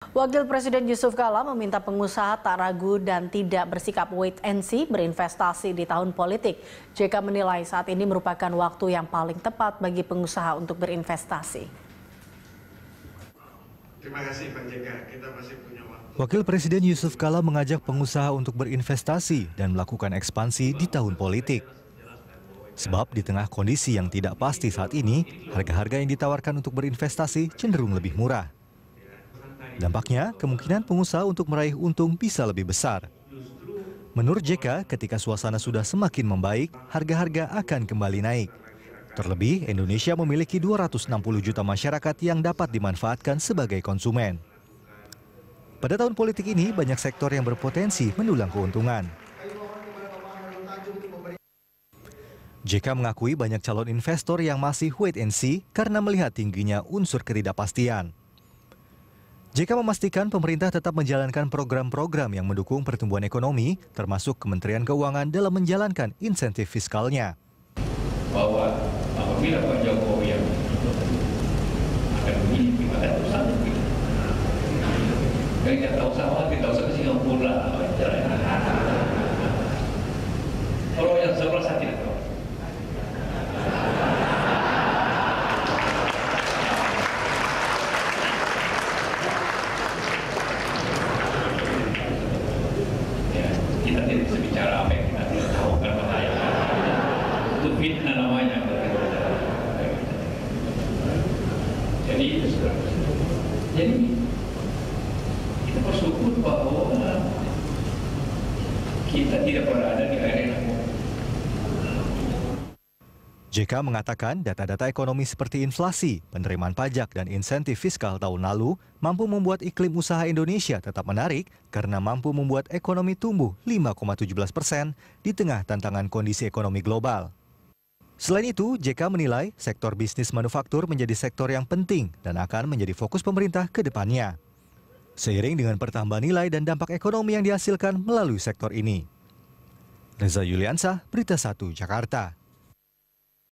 Wakil Presiden Yusuf Kala meminta pengusaha tak ragu dan tidak bersikap wait and see berinvestasi di tahun politik. JK menilai saat ini merupakan waktu yang paling tepat bagi pengusaha untuk berinvestasi. Terima kasih Pak JK, kita masih punya waktu. Wakil Presiden Yusuf Kala mengajak pengusaha untuk berinvestasi dan melakukan ekspansi di tahun politik. Sebab di tengah kondisi yang tidak pasti saat ini, harga-harga yang ditawarkan untuk berinvestasi cenderung lebih murah. Dampaknya, kemungkinan pengusaha untuk meraih untung bisa lebih besar. Menurut JK, ketika suasana sudah semakin membaik, harga-harga akan kembali naik. Terlebih, Indonesia memiliki 260 juta masyarakat yang dapat dimanfaatkan sebagai konsumen. Pada tahun politik ini, banyak sektor yang berpotensi mendulang keuntungan. JK mengakui banyak calon investor yang masih wait and see karena melihat tingginya unsur ketidakpastian. JK memastikan pemerintah tetap menjalankan program-program yang mendukung pertumbuhan ekonomi, termasuk Kementerian Keuangan dalam menjalankan insentif fiskalnya. Bahwa apabila Pak Jokowi yang akan memilih, kita akan bersama. Kita tahu sama, kita tahu ke Singapura. Kalau yang sebelah saya tidak tahu. Kita tidak bisa bicara apa yang kita tidak tahu, kan bahaya. Itu fitnah namanya. Jadi kita bersyukur bahwa kita tidak berada di arena. JK mengatakan data-data ekonomi seperti inflasi, penerimaan pajak, dan insentif fiskal tahun lalu mampu membuat iklim usaha Indonesia tetap menarik karena mampu membuat ekonomi tumbuh 5,17% di tengah tantangan kondisi ekonomi global. Selain itu, JK menilai sektor bisnis manufaktur menjadi sektor yang penting dan akan menjadi fokus pemerintah ke depannya. Seiring dengan pertambahan nilai dan dampak ekonomi yang dihasilkan melalui sektor ini. Reza Yuliansah, Berita 1, Jakarta.